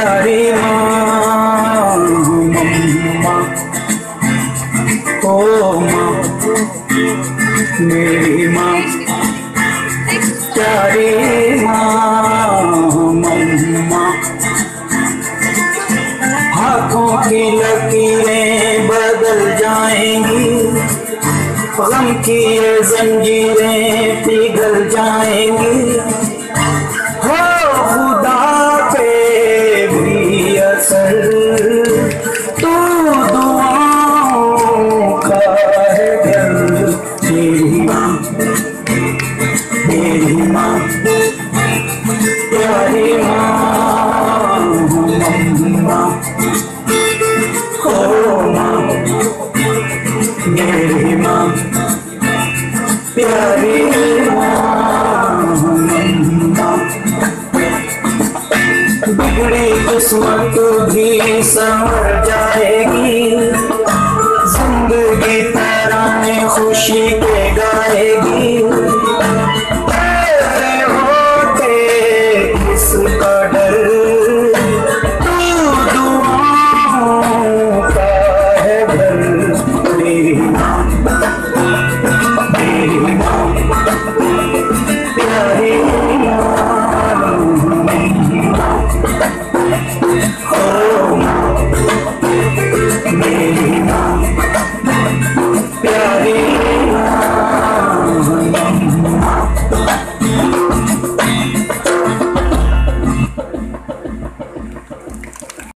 प्यारी माँ मम्मा, ओ माँ मेरी माँ, प्यारी माँ मम्मा। हाथों की लकीरें बदल जाएंगी, गम की ये जंजीरें पिघल जाएंगी। हो खुदा पे भी असर तो दुआओं का है घर। मेरी माँ, मेरी माँ, प्यारी माँ मम्मा, ओ माँ मेरी माँ, प्यारी माँ मम्मा। बिगड़ी किस्मत भी संवर जाएगी, जिंदगी तराने खुशी के गाएगी।